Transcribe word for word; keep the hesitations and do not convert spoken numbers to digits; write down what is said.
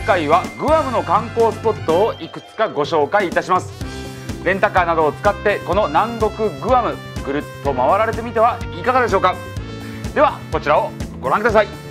回はグアムの観光スポットをいくつかご紹介いたします。レンタカーなどを使ってこの南国グアムぐるっと回られてみてはいかがでしょうか。ではこちらをご覧ください。